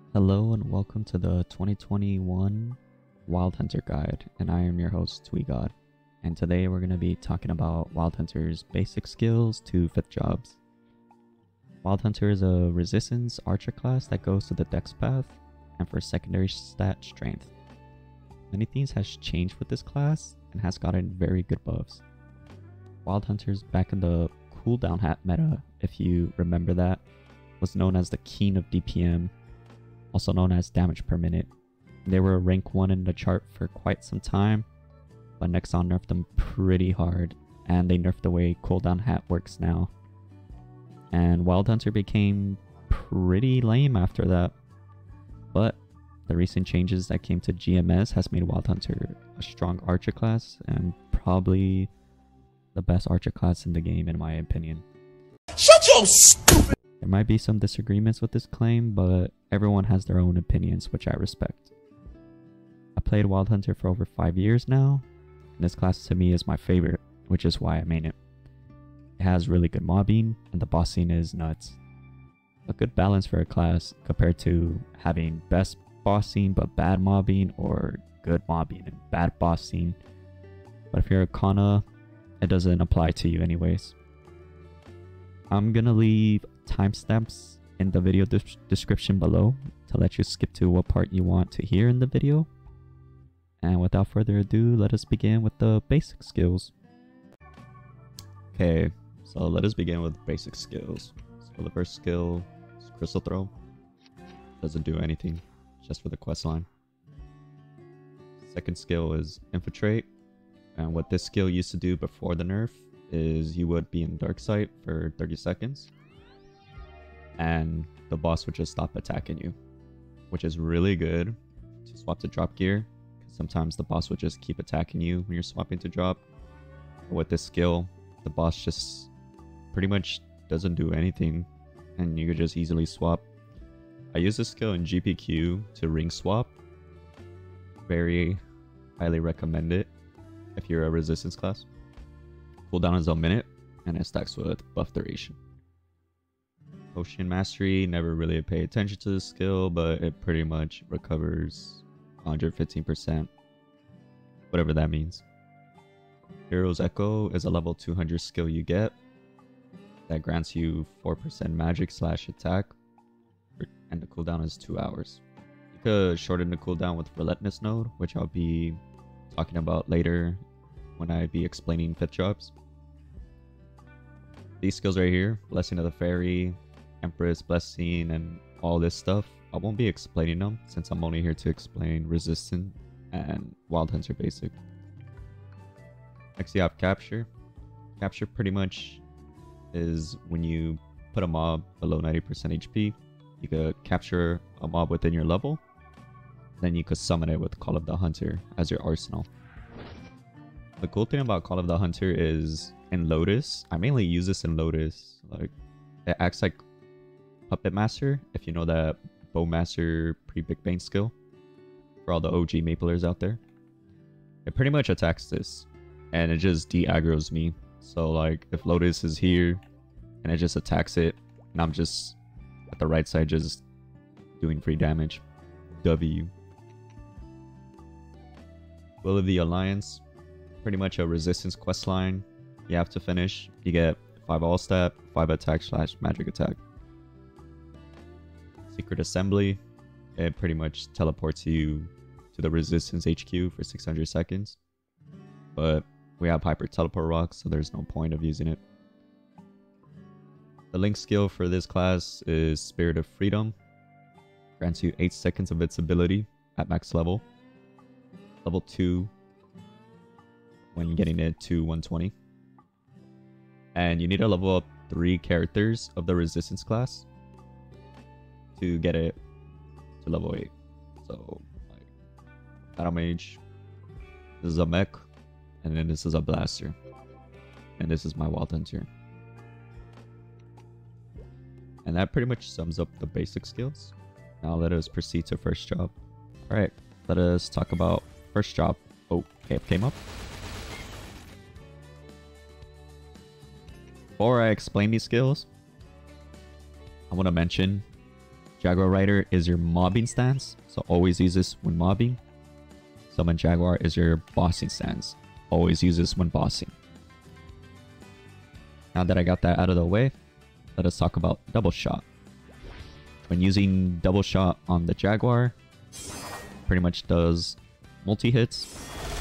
Hello and welcome to the 2021 Wild Hunter Guide, and I am your host, TweeGod. And today we're going to be talking about Wild Hunter's basic skills to 5th jobs. Wild Hunter is a resistance archer class that goes to the dex path and for secondary stat strength. Many things has changed with this class and has gotten very good buffs. Wild Hunters back in the cooldown hat meta, if you remember that, was known as the King of DPM, also known as damage per minute. They were rank 1 in the chart for quite some time, but Nexon nerfed them pretty hard, and they nerfed the way cooldown hat works now. And Wild Hunter became pretty lame after that. But the recent changes that came to GMS has made Wild Hunter a strong archer class, and probably the best archer class in the game in my opinion. Shut your stupid. There might be some disagreements with this claim, but everyone has their own opinions, which I respect. I played Wild Hunter for over 5 years now, and this class to me is my favorite, which is why I main it. It has really good mobbing, and the boss scene is nuts. A good balance for a class compared to having best boss scene but bad mobbing, or good mobbing and bad boss scene. But if you're a Kana, it doesn't apply to you anyways. I'm gonna leave timestamps in the video description below to let you skip to what part you want to hear in the video. And without further ado, let us begin with the basic skills. Okay, so let us begin with basic skills. So the first skill is Crystal Throw. Doesn't do anything, just for the quest line. Second skill is Infiltrate. And what this skill used to do before the nerf is you would be in dark sight for 30 seconds and the boss would just stop attacking you, which is really good to swap to drop gear, because sometimes the boss would just keep attacking you when you're swapping to drop. But with this skill, the boss just pretty much doesn't do anything and you could just easily swap. I use this skill in GPQ to ring swap. Very highly recommend it if you're a resistance class. Cooldown is a minute, and it stacks with buff duration. Potion Mastery, never really pay attention to the skill, but it pretty much recovers 115%, whatever that means. Hero's Echo is a level 200 skill you get that grants you 4% magic / attack, and the cooldown is 2 hours. You could shorten the cooldown with Relentless node, which I'll be talking about later when I be explaining 5th jobs. These skills right here, Blessing of the Fairy, Empress Blessing, and all this stuff, I won't be explaining them since I'm only here to explain Resistant and Wild Hunter basic. Next you have Capture. Capture pretty much is when you put a mob below 90% HP, you could capture a mob within your level, then you could summon it with Call of the Hunter as your arsenal. The cool thing about Call of the Hunter is in Lotus, I mainly use this in Lotus, like it acts like Puppet Master, if you know that Bowmaster pre-Big Bang skill, for all the OG Maplers out there. It pretty much attacks this, and it just de-aggroes me. So like, if Lotus is here, and it just attacks it, and I'm just at the right side just doing free damage. W. Will of the Alliance, pretty much a resistance questline you have to finish. You get 5 all stat, 5 attack / magic attack. Secret Assembly, it pretty much teleports you to the resistance HQ for 600 seconds. But we have Hyper Teleport Rocks, so there's no point of using it. The link skill for this class is Spirit of Freedom. Grants you 8 seconds of its ability at max level. Level 2 when getting it to 120. And you need to level up 3 characters of the resistance class to get it to level 8. So like Battle Mage, this is a mech, and then this is a blaster, and this is my Wild Hunter. And that pretty much sums up the basic skills. Now let us proceed to first job. Alright, let us talk about first job. Oh, KF came up. Before I explain these skills, I want to mention Jaguar Rider is your mobbing stance, so always use this when mobbing. Summon Jaguar is your bossing stance. Always use this when bossing. Now that I got that out of the way, let us talk about double shot. When using double shot on the Jaguar, pretty much does multi-hits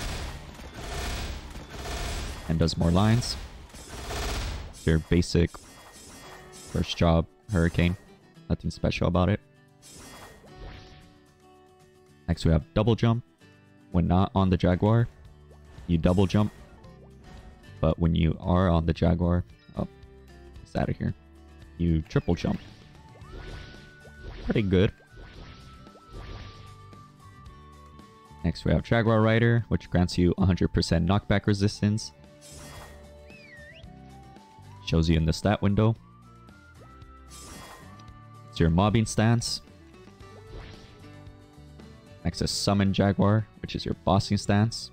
and does more lines. It's your basic first job Hurricane. Nothing special about it. Next we have double jump. When not on the Jaguar, you double jump. But when you are on the Jaguar, oh, it's out of here. You triple jump. Pretty good. Next we have Jaguar Rider, which grants you 100% knockback resistance. Shows you in the stat window. It's your mobbing stance. Next is Summon Jaguar, which is your bossing stance.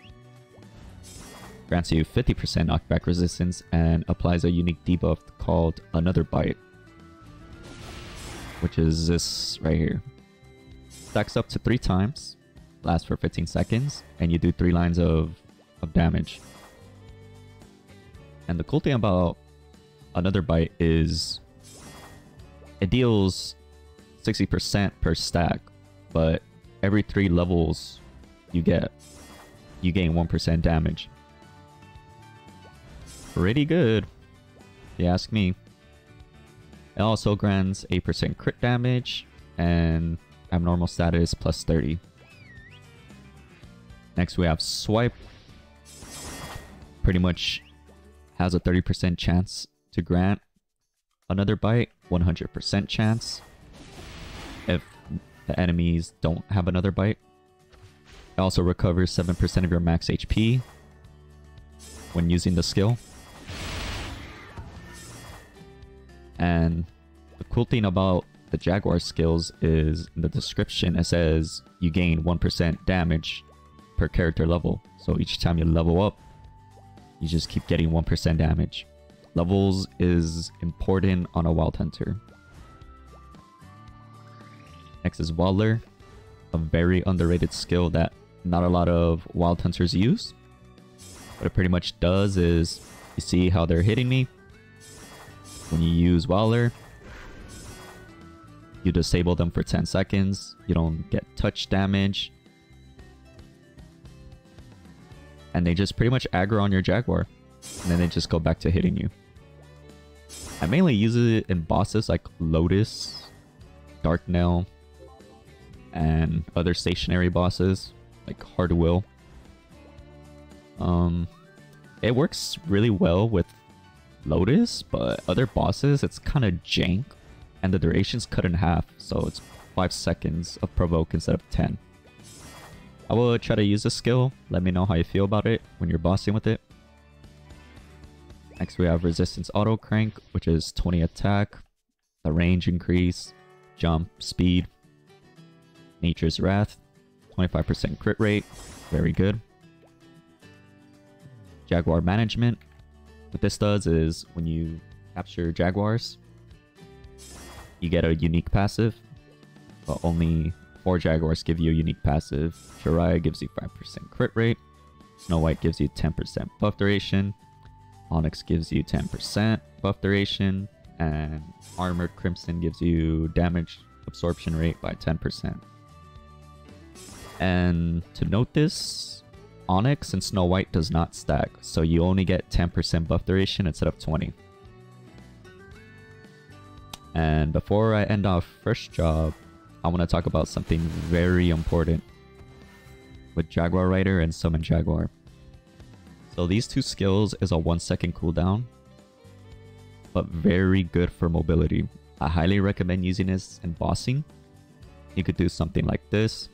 Grants you 50% knockback resistance and applies a unique debuff called Another Bite, which is this right here. Stacks up to 3 times, lasts for 15 seconds, and you do 3 lines of damage. And the cool thing about Another Bite is it deals 60% per stack, but every 3 levels you gain 1% damage. Pretty good, if you ask me. It also grants 8% crit damage, and abnormal status plus 30. Next we have Swipe. Pretty much has a 30% chance to grant Another Bite, 100% chance if the enemies don't have Another Bite. It also recovers 7% of your max HP when using the skill. And the cool thing about the Jaguar skills is in the description it says you gain 1% damage per character level. So each time you level up, you just keep getting 1% damage. Levels is important on a Wild Hunter. Next is Waddler, a very underrated skill that not a lot of Wild Hunters use. What it pretty much does is, you see how they're hitting me? When you use Waddler, you disable them for 10 seconds. You don't get touch damage. And they just pretty much aggro on your Jaguar. And then they just go back to hitting you. I mainly use it in bosses like Lotus, Darknell, and other stationary bosses like Hard Will. It works really well with Lotus, but other bosses it's kind of jank, and the duration's cut in half, so it's 5 seconds of provoke instead of 10. I will try to use this skill. Let me know how you feel about it when you're bossing with it. Next we have Resistance Auto Crank, which is 20 attack, the range increase, jump, speed, Nature's Wrath, 25% crit rate, very good. Jaguar Management. What this does is when you capture Jaguars, you get a unique passive, but only 4 Jaguars give you a unique passive. Jiraiya gives you 5% crit rate, Snow White gives you 10% buff duration, Onyx gives you 10% buff duration, and Armored Crimson gives you damage absorption rate by 10%. And to note this, Onyx and Snow White does not stack, so you only get 10% buff duration instead of 20. And before I end off first job, I want to talk about something very important with Jaguar Rider and Summon Jaguar. So these 2 skills is a 1 second cooldown, but very good for mobility. I highly recommend using this in bossing. You could do something like this.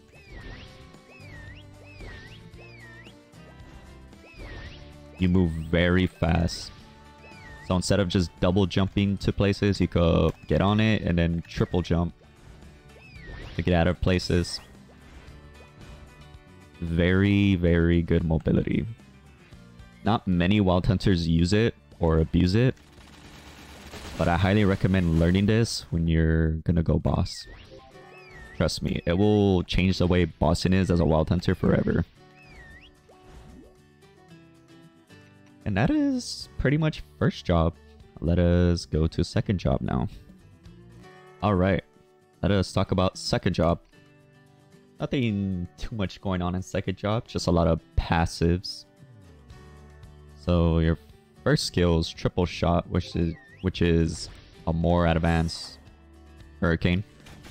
You move very fast. So instead of just double jumping to places, you could get on it and then triple jump to get out of places. Very, very good mobility. Not many Wild Hunters use it or abuse it, But I highly recommend learning this when you're gonna go boss. Trust me, it will change the way bossing is as a Wild Hunter forever. And that is pretty much first job. Let us go to second job now. Alright, let us talk about second job. Nothing too much going on in second job, just a lot of passives. So your first skill is triple shot, which is a more advanced hurricane.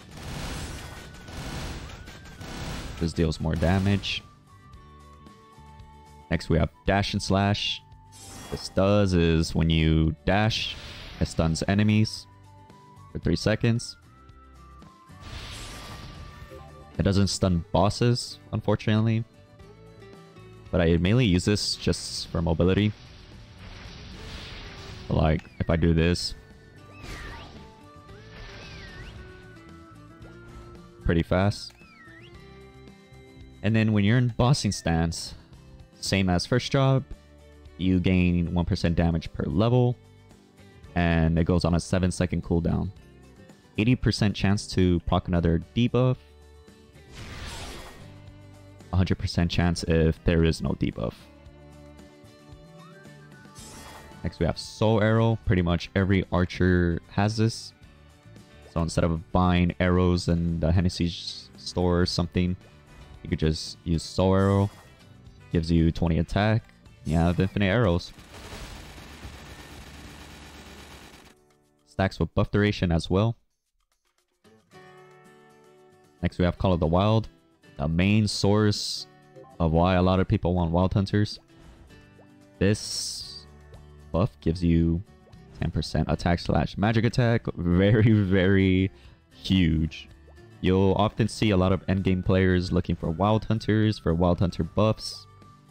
This deals more damage. Next we have dash and slash. This does is when you dash, it stuns enemies for 3 seconds. It doesn't stun bosses, unfortunately. But I mainly use this just for mobility. So like, if I do this, pretty fast. And then when you're in bossing stance, same as first job, you gain 1% damage per level. And it goes on a 7-second cooldown. 80% chance to proc another debuff. 100% chance if there is no debuff. Next we have Soul Arrow. Pretty much every archer has this. So instead of buying arrows in the Hennessy store or something, you could just use Soul Arrow. Gives you 20 attack. You have infinite arrows. Stacks with buff duration as well. Next we have Call of the Wild. The main source of why a lot of people want Wild Hunters. This buff gives you 10% attack slash magic attack. Very, very huge. You'll often see a lot of endgame players looking for Wild Hunters, for Wild Hunter buffs.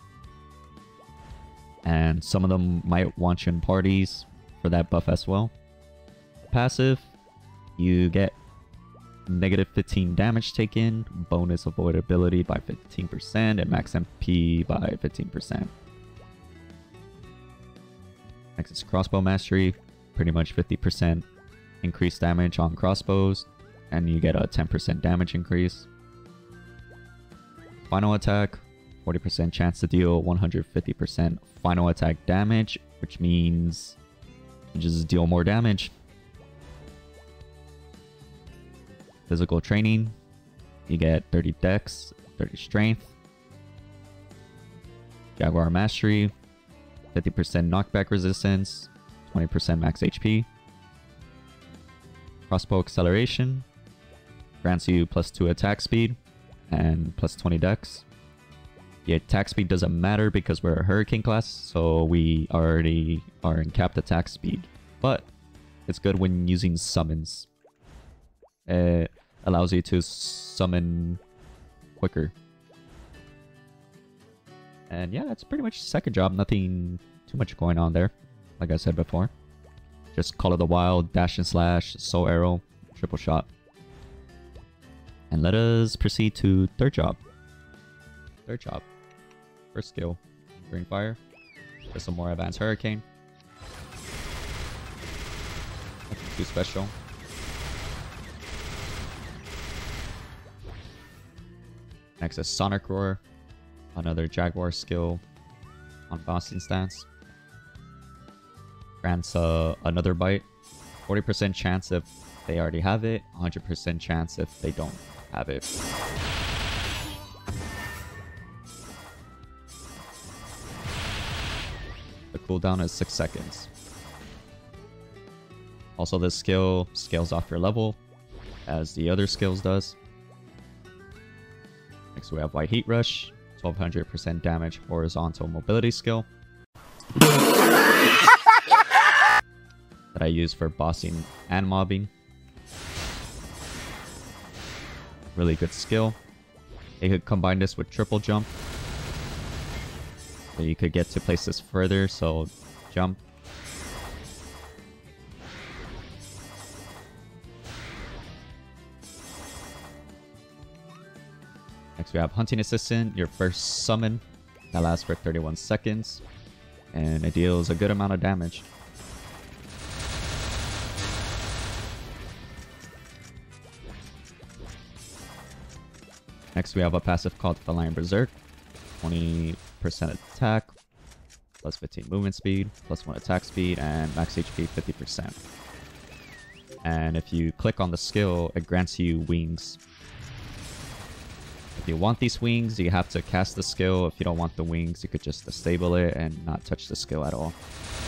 And some of them might want you in parties for that buff as well. Passive, you get negative 15 damage taken, bonus avoidability by 15%, and max MP by 15%. Next is Crossbow Mastery, pretty much 50% increased damage on crossbows, and you get a 10% damage increase. Final attack, 40% chance to deal 150% final attack damage, which means you just deal more damage. Physical training, you get 30 dex, 30 strength. Jaguar Mastery, 50% knockback resistance, 20% max HP. Crossbow Acceleration grants you +2 attack speed and +20 dex. The attack speed doesn't matter because we're a Hurricane class, so we already are in capped attack speed. But it's good when using summons. It allows you to summon quicker. And yeah, that's pretty much second job. Nothing too much going on there, like I said before. Just Call of the Wild, dash and slash, Soul Arrow, triple shot. And let us proceed to third job. Third job. First skill, Green Fire. Just a more advanced Hurricane. Nothing too special. Next is Sonic Roar. Another Jaguar skill on bossing stance. Grants another bite. 40% chance if they already have it. 100% chance if they don't have it. The cooldown is 6 seconds. Also, this skill scales off your level, as the other skills does. Next we have White Heat Rush. 1200% damage horizontal mobility skill. That I use for bossing and mobbing. Really good skill. You could combine this with triple jump. So you could get to places further, so jump. Next we have Hunting Assistant, your first summon. That lasts for 31 seconds. And it deals a good amount of damage. Next, we have a passive called Feline Berserk. 20% attack, plus 15 movement speed, plus 1 attack speed, and max HP 50%. And if you click on the skill, it grants you wings. If you want these wings, you have to cast the skill. If you don't want the wings, you could just disable it and not touch the skill at all.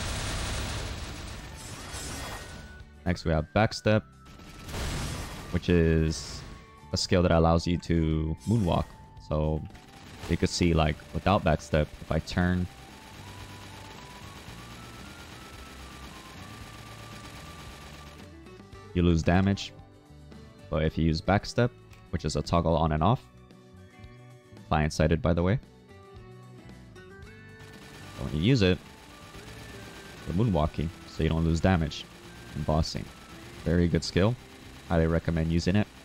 Next, we have Backstep, which is a skill that allows you to moonwalk. So you could see, like, without Backstep, if I turn, you lose damage. But if you use Backstep, which is a toggle on and off, client-sided by the way, so when you use it, you're moonwalking, so you don't lose damage and bossing. Very good skill. Highly recommend using it.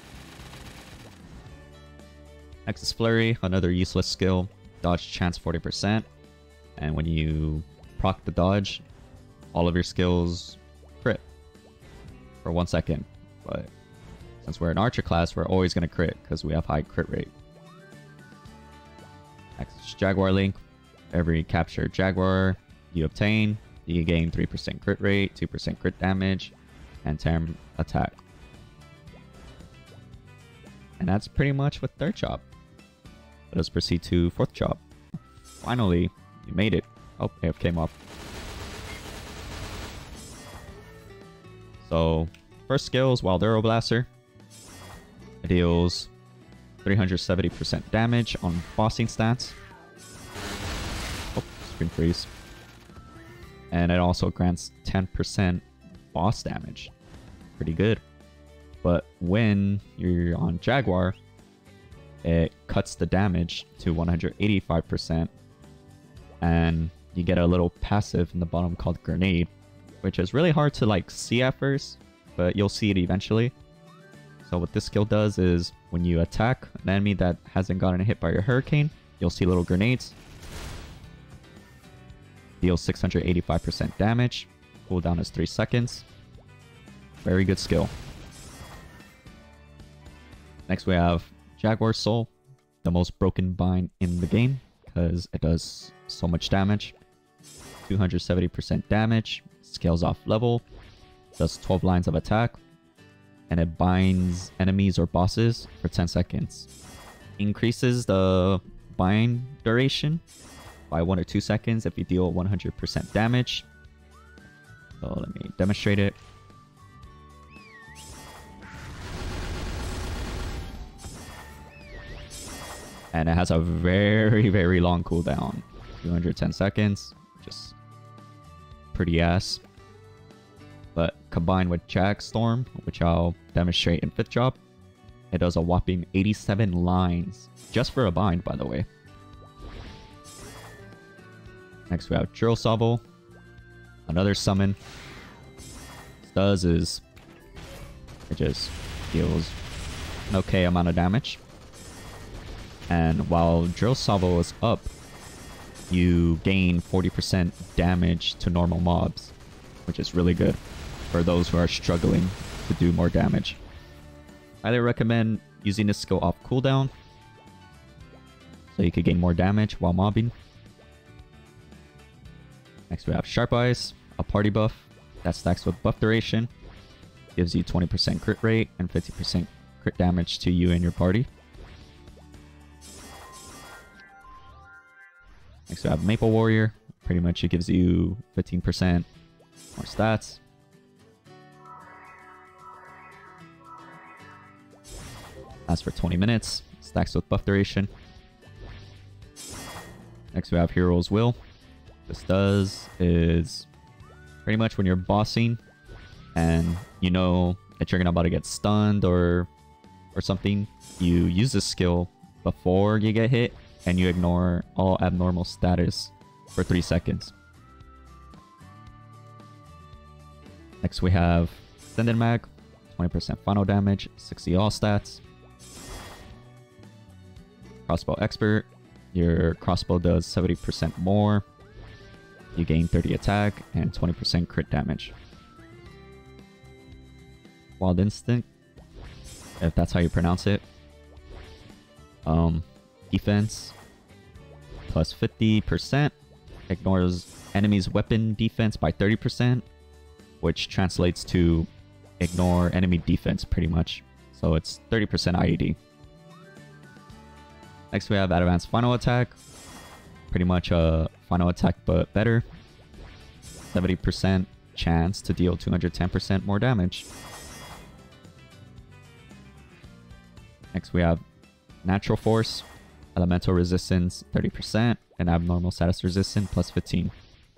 Next is Flurry, another useless skill. Dodge chance 40%. And when you proc the dodge, all of your skills crit for 1 second. But since we're an archer class, we're always going to crit because we have high crit rate. Next is Jaguar Link. Every captured Jaguar you obtain, you gain 3% crit rate, 2% crit damage, and 10 attack. And that's pretty much with third job. Let us proceed to fourth job. Finally, you made it. Oh, it came up. So, first skill is Wild Arrow Blaster. It deals 370% damage on bossing stats. Oh, screen freeze. And it also grants 10% boss damage. Pretty good. But when you're on Jaguar, it cuts the damage to 185%. And you get a little passive in the bottom called Grenade, which is really hard to like see at first, but you'll see it eventually. So what this skill does is when you attack an enemy that hasn't gotten hit by your Hurricane, you'll see little grenades. Deals 685% damage. Cooldown is 3 seconds. Very good skill. Next we have Jaguar Soul, the most broken bind in the game because it does so much damage. 270% damage, scales off level, does 12 lines of attack, and it binds enemies or bosses for 10 seconds. Increases the bind duration by 1 or 2 seconds if you deal 100% damage. So let me demonstrate it. And it has a very, very long cooldown. 210 seconds. Just pretty ass. But combined with Jag Storm, which I'll demonstrate in 5th job, it does a whopping 87 lines. Just for a bind, by the way. Next we have Drill Shovel. Another summon. What it does is it just deals an okay amount of damage. And while Drill Shovel is up, you gain 40% damage to normal mobs, which is really good for those who are struggling to do more damage. Highly recommend using this skill off cooldown, so you could gain more damage while mobbing. Next we have Sharp Eyes, a party buff that stacks with buff duration. Gives you 20% crit rate and 50% crit damage to you and your party. Next we have Maple Warrior. Pretty much it gives you 15% more stats. Lasts for 20 minutes. Stacks with buff duration. Next we have Hero's Will. What this does is pretty much when you're bossing and you know that you're about to get stunned or something, you use this skill before you get hit and you ignore all abnormal status for 3 seconds. Next we have Extended Mag, 20% final damage, 60 all stats. Crossbow Expert, your crossbow does 70% more. You gain 30 attack and 20% crit damage. Wild Instinct, if that's how you pronounce it. Defense plus 50%. Ignores enemy's weapon defense by 30%, which translates to ignore enemy defense pretty much. So it's 30% IED. Next we have Advanced Final Attack. Pretty much a final attack but better. 70% chance to deal 210% more damage. Next we have Natural Force. Elemental Resistance 30% and Abnormal Status Resistance plus 15.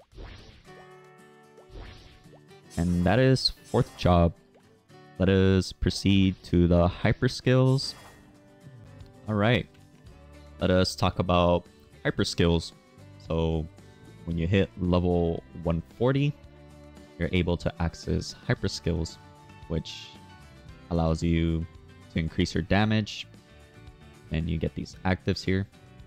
And that is 4th job. Let us proceed to the hyper skills. Alright. Let us talk about hyper skills. So when you hit level 140, you're able to access hyper skills, which allows you to increase your damage. And you get these actives here.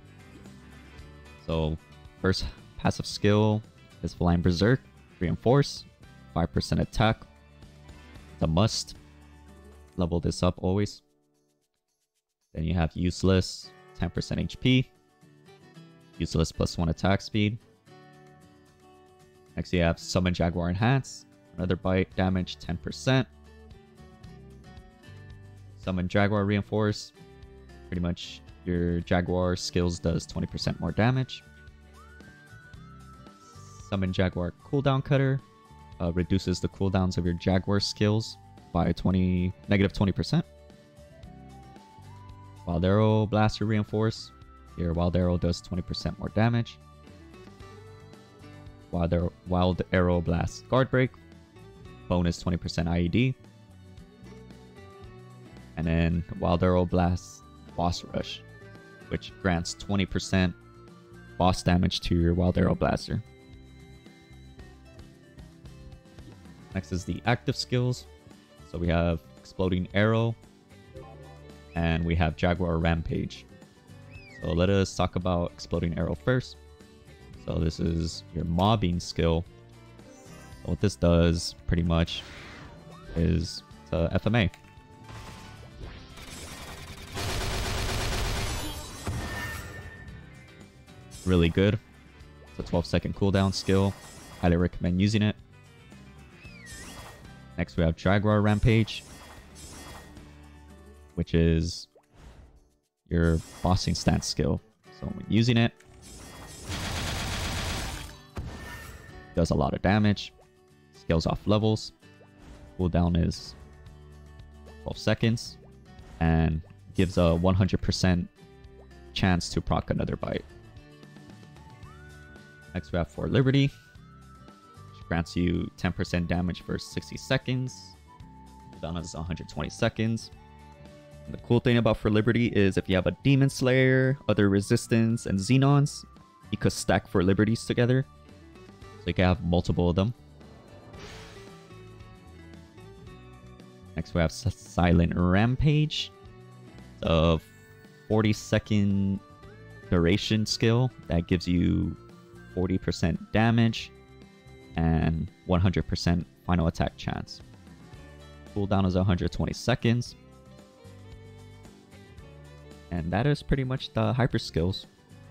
So first passive skill is Flying Berserk, Reinforce, 5% attack. It's a must. Level this up always. Then you have Useless, 10% HP. Useless plus 1 attack speed. Next you have Summon Jaguar Enhance, another bite damage 10%. Summon Jaguar Reinforce. Pretty much your Jaguar skills does 20% more damage. Summon Jaguar Cooldown Cutter. Reduces the cooldowns of your Jaguar skills by negative 20%. Wild Arrow Blaster Reinforce. Your Wild Arrow does 20% more damage. Wild Arrow Blast Guard Break. Bonus 20% IED. And then Wild Arrow Blast Boss Rush, which grants 20% boss damage to your Wild Arrow Blaster. Next is the active skills. So we have Exploding Arrow, and we have Jaguar Rampage. So let us talk about Exploding Arrow first. So this is your mobbing skill. So what this does pretty much is it's a FMA. Really good. It's a 12-second cooldown skill. Highly recommend using it. Next we have Jaguar Rampage, which is your bossing stance skill. So when using it, does a lot of damage, scales off levels, cooldown is 12 seconds, and gives a 100% chance to proc another bite. Next we have For Liberty, which grants you 10% damage for 60 seconds. Cooldown is 120 seconds. And the cool thing about For Liberty is if you have a Demon Slayer, other Resistance, and Xenons, you could stack For Liberties together. So you can have multiple of them. Next we have Silent Rampage. It's a 40-second duration skill that gives you 40% damage and 100% final attack chance. Cooldown is 120 seconds. And that is pretty much the hyper skills.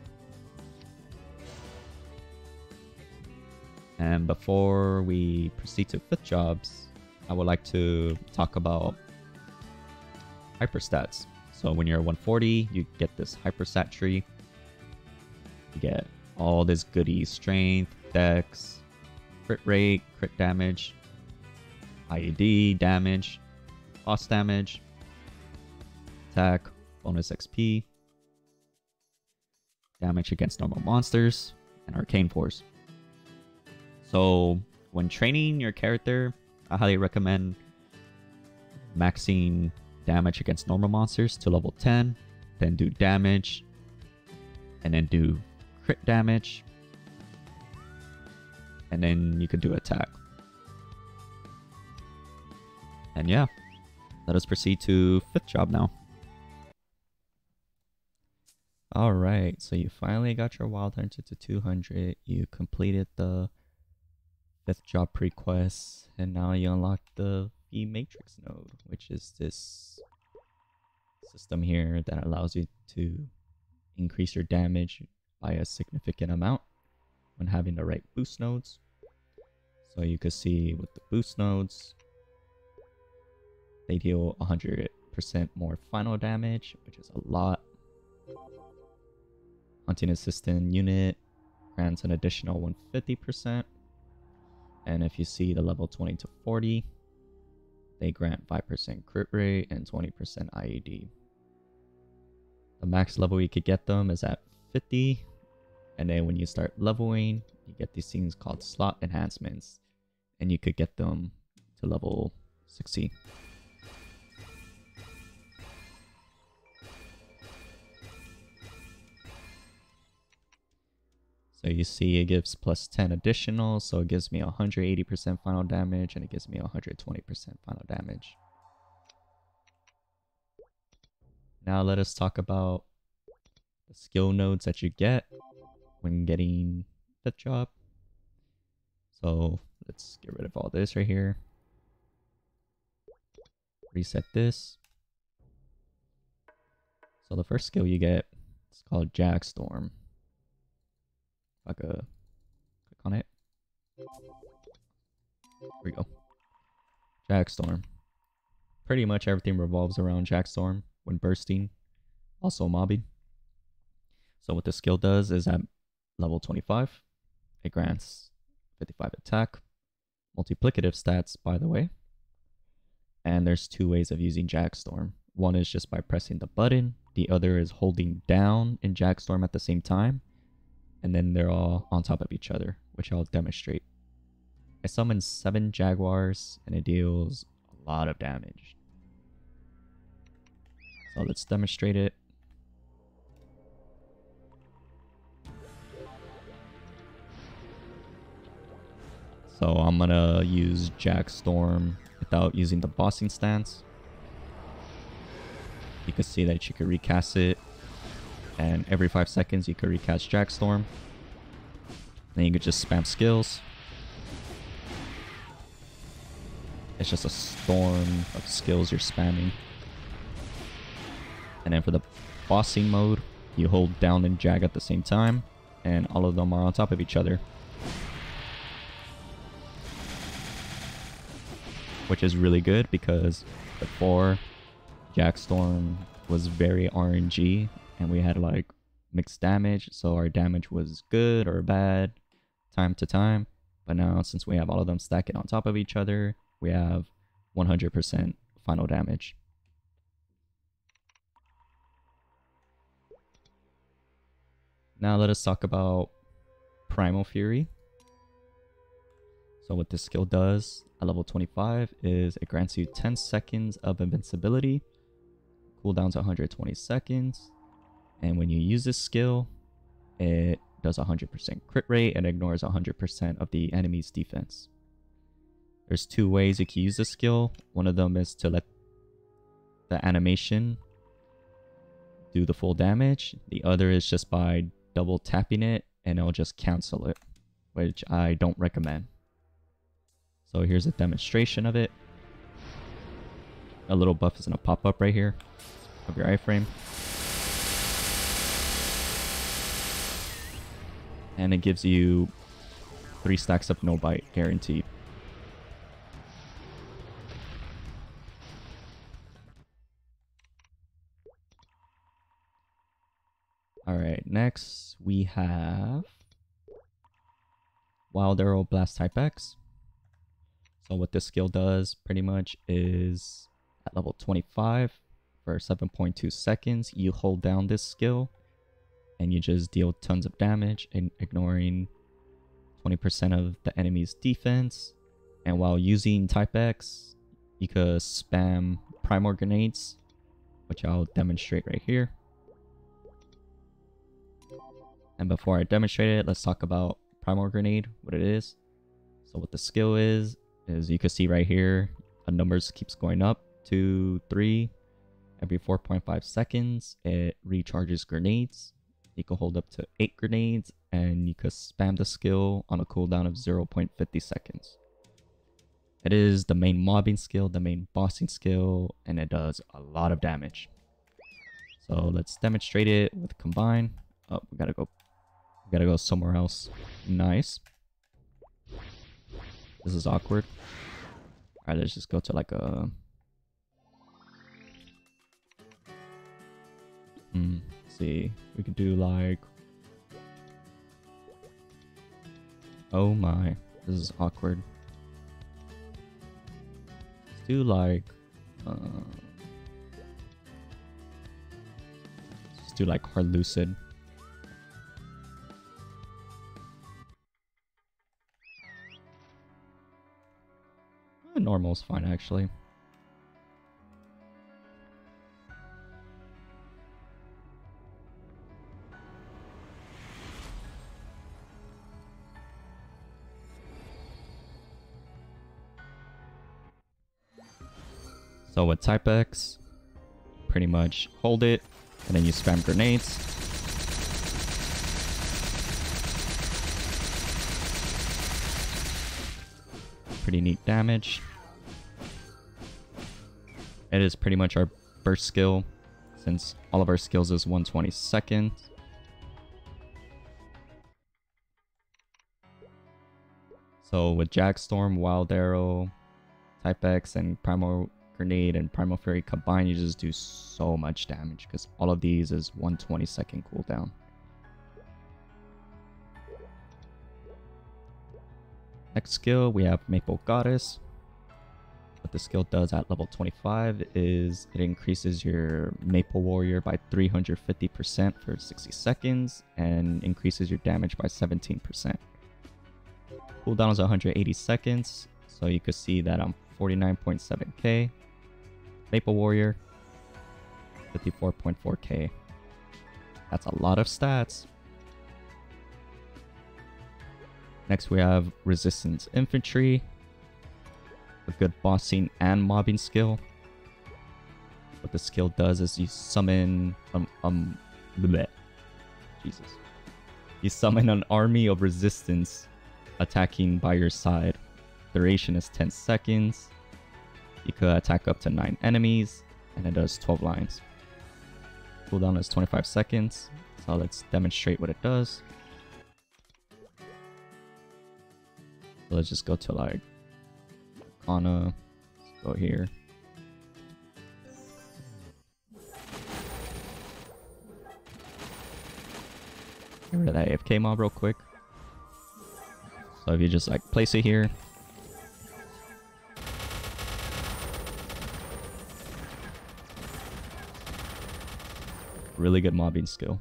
And before we proceed to 5th jobs, I would like to talk about hyper stats. So when you're 140, you get this hyper stat tree. You get all this goodies: strength, dex, crit rate, crit damage, IED damage, boss damage, attack, bonus XP, damage against normal monsters, and arcane force. So when training your character, I highly recommend maxing damage against normal monsters to level 10, then do damage, and then do crit damage, and then you could do attack. And yeah, let us proceed to 5th job now. Alright, so you finally got your Wild Hunter to 200, you completed the 5th job pre-quest, and now you unlock the V Matrix node, which is this system here that allows you to increase your damage by a significant amount when having the right boost nodes. So you can see with the boost nodes, they deal 100% more final damage, which is a lot. Hunting Assistant unit grants an additional 150%. And if you see the level 20 to 40, they grant 5% crit rate and 20% IED. The max level you could get them is at 50. And then when you start leveling, you get these things called slot enhancements. And you could get them to level 60. So you see it gives plus 10 additional, so it gives me 180% final damage, and it gives me 120% final damage. Now let us talk about the skill nodes that you get when getting the job. So let's get rid of all this right here. Reset this. So the first skill you get is called Jag Storm. If I could click on it. There we go. Jag Storm. Pretty much everything revolves around Jag Storm when bursting. Also mobbing. So what this skill does is at level 25, it grants 55 attack. Multiplicative stats, by the way. And there's two ways of using Jag Storm. One is just by pressing the button. The other is holding down in Jag Storm at the same time. And then they're all on top of each other, which I'll demonstrate. I summon 7 Jaguars, and it deals a lot of damage. So let's demonstrate it. So I'm gonna use Jag Storm without using the bossing stance. You can see that you can recast it. And every 5 seconds you can recast Jag Storm. Then you can just spam skills. It's just a storm of skills you're spamming. And then for the bossing mode, you hold down and Jag at the same time. And all of them are on top of each other. Which is really good because before, Jag Storm was very RNG. And we had like mixed damage, so our damage was good or bad time to time. But now, since we have all of them stacking on top of each other, we have 100% final damage. Now let us talk about Primal Fury. So what this skill does at level 25 is it grants you 10 seconds of invincibility. Cooldown's 120 seconds. And when you use this skill, it does 100% crit rate and ignores 100% of the enemy's defense. There's two ways you can use this skill. One of them is to let the animation do the full damage. The other is just by double tapping it and it'll just cancel it, which I don't recommend. So here's a demonstration of it. A little buff is going to pop up right here of your iframe. And it gives you 3 stacks of no bite guaranteed. Alright, next we have Wild Arrow Blast Type X. So what this skill does pretty much is at level 25 for 7.2 seconds, you hold down this skill and you just deal tons of damage and ignoring 20% of the enemy's defense. And while using Type X, you could spam Primal Grenades, which I'll demonstrate right here. And before I demonstrate it, let's talk about Primal Grenade, what it is. So what the skill is you can see right here, the numbers keeps going up, 2, 3. Every 4.5 seconds, it recharges grenades. You can hold up to 8 grenades, and you can spam the skill on a cooldown of 0.50 seconds. It is the main mobbing skill, the main bossing skill, and it does a lot of damage. So let's demonstrate it with combine. Oh, we gotta go somewhere else. Nice. This is awkward. Alright, let's just go to like a... Let's see. We could do like... Oh my. This is awkward. Let's do like... let's do like hard lucid. Normal is fine, actually. So with type X, pretty much hold it, and then you spam grenades. Pretty neat damage. It is pretty much our burst skill, since all of our skills is 1/22. So with Jackstorm, Wild Arrow, Type X, and Primal Grenade and Primal Fury combined, you just do so much damage because all of these is 1/22 cooldown. Next skill, we have Maple Goddess. What the skill does at level 25 is it increases your Maple Warrior by 350% for 60 seconds and increases your damage by 17%. Cooldown is 180 seconds, so you could see that I'm 49.7k. Maple Warrior, 54.4k. That's a lot of stats. Next we have Resistance Infantry. A good bossing and mobbing skill. What the skill does is you summon Jesus. You summon an army of resistance attacking by your side. Duration is 10 seconds. You could attack up to 9 enemies, and it does 12 lines. Cooldown is 25 seconds. So let's demonstrate what it does. So let's just go to like Let's go here. Get rid of that AFK mob real quick. So if you just like place it here. Really good mobbing skill.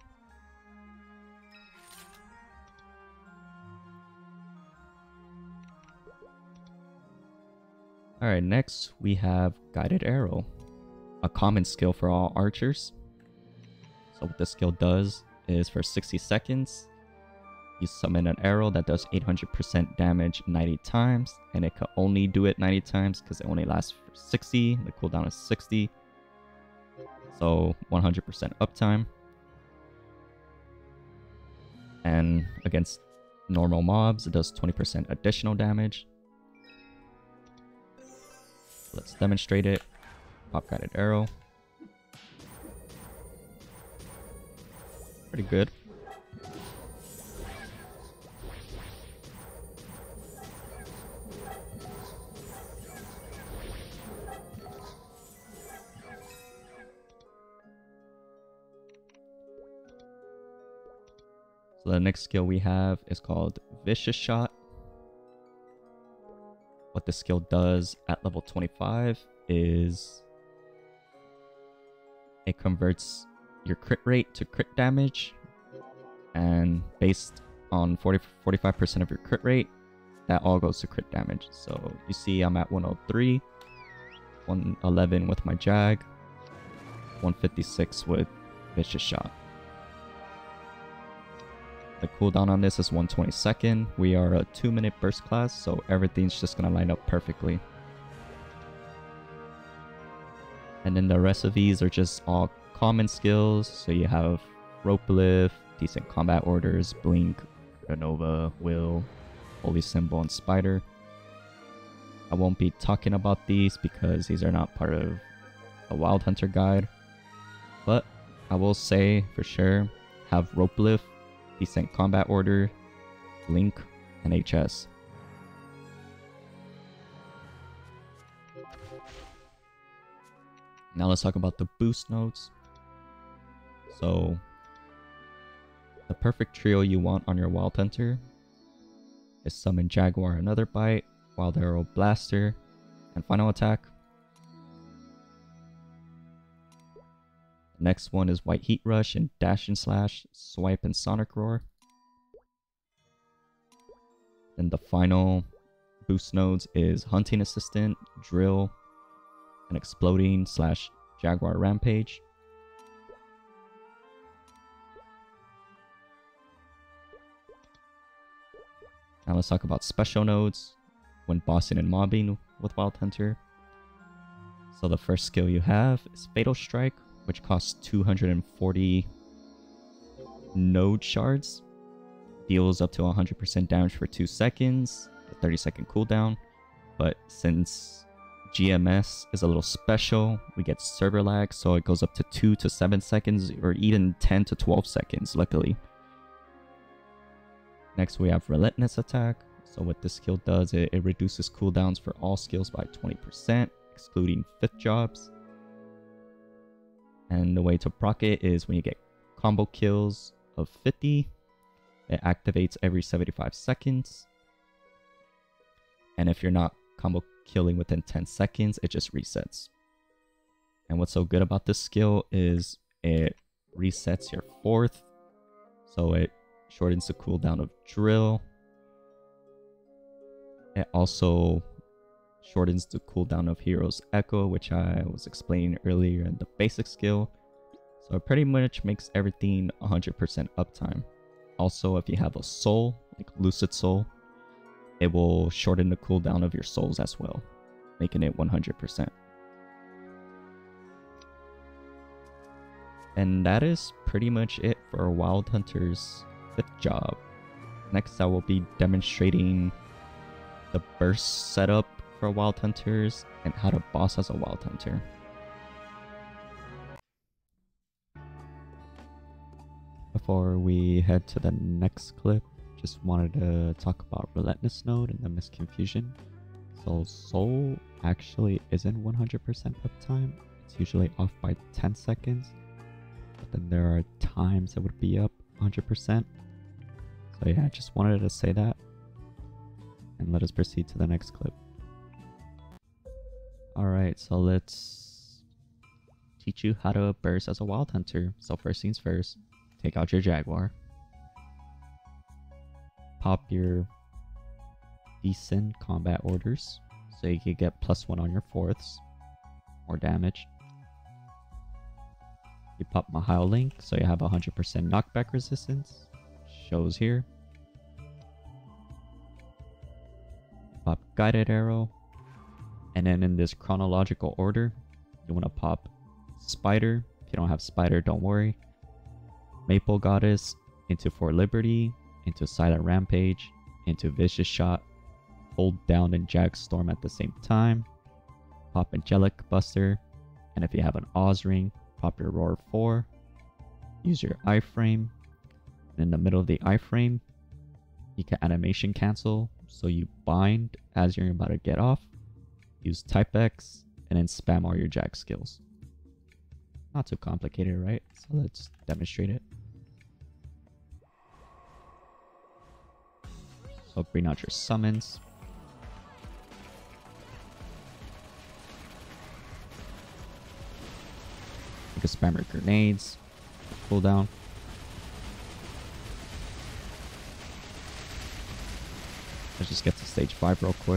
Alright, next we have Guided Arrow, a common skill for all archers. So what this skill does is for 60 seconds, you summon an arrow that does 800% damage 90 times, and it can only do it 90 times because it only lasts for 60. The cooldown is 60, so 100% uptime. And against normal mobs, it does 20% additional damage. Let's demonstrate it. Pop Guided Arrow. Pretty good. So the next skill we have is called Vicious Shot. What the skill does at level 25 is it converts your crit rate to crit damage, and based on 45% of your crit rate, that all goes to crit damage. So you see I'm at 103, 111 with my Jag, 156 with Vicious Shot. The cooldown on this is 1/22. We are a 2-minute burst class, so everything's just gonna line up perfectly. And then the rest of these are just all common skills. So you have Rope Lift, Decent Combat Orders, Blink, Renova, Will, Holy Symbol, and Spider. I won't be talking about these because these are not part of a Wild Hunter guide, but I will say for sure, have Rope Lift, Decent Combat Order, Link, and HS. Now let's talk about the boost nodes. So, the perfect trio you want on your Wild Hunter is Summon Jaguar Another Bite, Wild Arrow Blaster, and Final Attack. The next one is White Heat Rush and Dash and Slash, Swipe and Sonic Roar. Then the final boost nodes is Hunting Assistant, Drill, and Exploding / Jaguar Rampage. Now let's talk about special nodes when bossing and mobbing with Wild Hunter. So the first skill you have is Fatal Strike, which costs 240 node shards. Deals up to 100% damage for 2 seconds, a 30-second cooldown. But since GMS is a little special, we get server lag, so it goes up to 2 to 7 seconds or even 10 to 12 seconds, luckily. Next we have Relentless attack. So what this skill does, it reduces cooldowns for all skills by 20%, excluding 5th jobs. And the way to proc it is when you get combo kills of 50, it activates every 75 seconds. And if you're not combo killing within 10 seconds, it just resets. And what's so good about this skill is it resets your 4th. So it shortens the cooldown of Drill. It also shortens the cooldown of Hero's Echo, which I was explaining earlier in the basic skill. So it pretty much makes everything 100% uptime. Also, if you have a soul, like Lucid Soul, it will shorten the cooldown of your souls as well, making it 100%. And that is pretty much it for Wild Hunter's 5th job. Next, I will be demonstrating the burst setup for Wild Hunters and how to boss as a Wild Hunter. Before we head to the next clip, just wanted to talk about Relentless node and the misconfusion. So Soul actually isn't 100% uptime. It's usually off by 10 seconds. But then there are times it would be up 100%. So yeah, just wanted to say that. And let us proceed to the next clip. Alright, so let's teach you how to burst as a Wild Hunter. So first things first, take out your Jaguar. Pop your decent combat orders so you can get +1 on your 4ths. More damage. You pop Mahao Link so you have 100% knockback resistance. Shows here. Pop Guided Arrow. And then in this chronological order, you want to pop Spider. If you don't have Spider, don't worry. Maple Goddess into For Liberty, into Silent Rampage, into Vicious Shot. Hold down and Jag Storm at the same time. Pop Angelic Buster. And if you have an Oz Ring, pop your Roar 4. Use your iframe. And in the middle of the iframe, you can animation cancel. So you bind as you're about to get off. Use Type X. And then spam all your Jag skills. Not too complicated, right? So let's demonstrate it. So bring out your summons. You can spam your grenades. Cooldown. Let's just get to stage 5 real quick.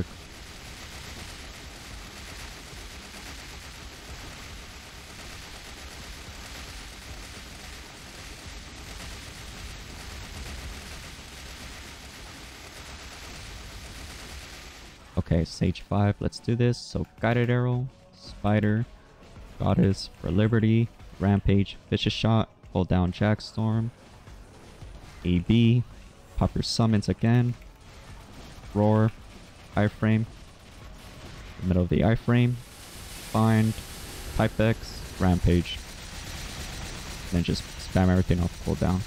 Okay, stage 5, let's do this. So Guided Arrow, Spider, Goddess, For Liberty, Rampage, Vicious Shot, hold down Jag Storm, AB, pop your summons again, Roar, iframe, middle of the iframe, bind, Type X, Rampage. Then just spam everything off cooldown.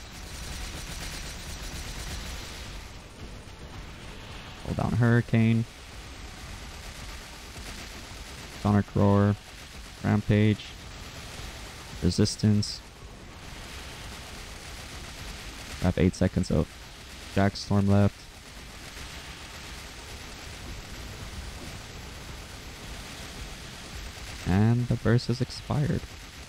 Hold down Hurricane. Sonic Roar. Rampage. Resistance. I have 8 seconds of Jack Storm left. And the burst has expired.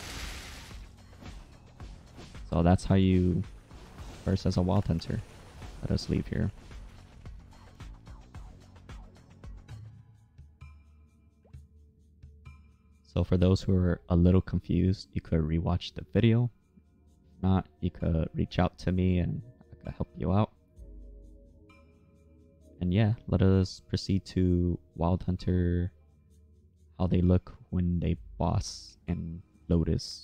So that's how you burst as a Wild Hunter. Let us leave here. So for those who are a little confused, you could rewatch the video. If not, you could reach out to me and I could help you out. And yeah, let us proceed to Wild Hunter, how they look when they boss in Lotus.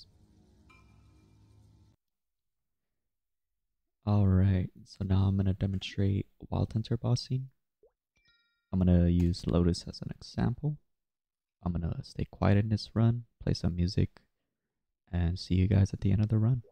Alright, so now I'm going to demonstrate Wild Hunter bossing. I'm going to use Lotus as an example. I'm going to stay quiet in this run, play some music, and see you guys at the end of the run.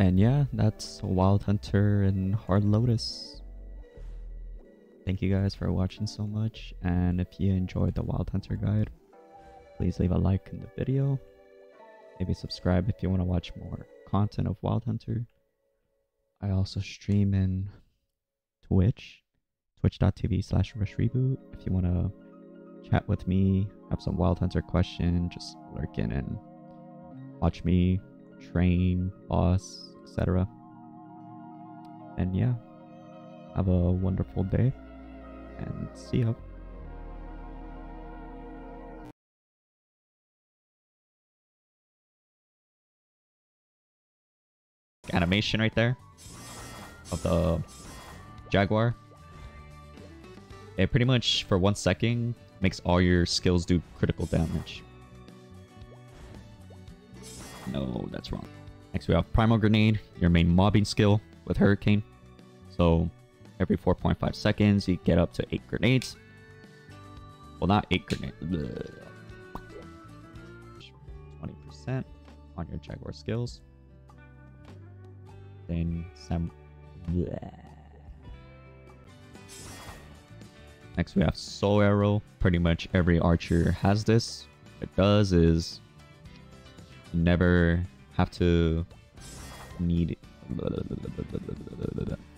And yeah, that's Wild Hunter and Hard Lotus. Thank you guys for watching so much, and if you enjoyed the Wild Hunter guide, please leave a like in the video. Maybe subscribe if you want to watch more content of Wild Hunter. I also stream in Twitch, twitch.tv/rushreboot. If you want to chat with me, have some Wild Hunter question, just lurk in and watch me train, boss, etc. And yeah, have a wonderful day, and see ya. Animation right there of the Jaguar. It pretty much for 1 second makes all your skills do critical damage. No, that's wrong. Next we have Primal Grenade, your main mobbing skill with Hurricane. So every 4.5 seconds you get up to 8 grenades. Well, not 8 grenades. 20% on your Jaguar skills. Then some. Next we have Soul Arrow. Pretty much every archer has this. What it does is you never have to need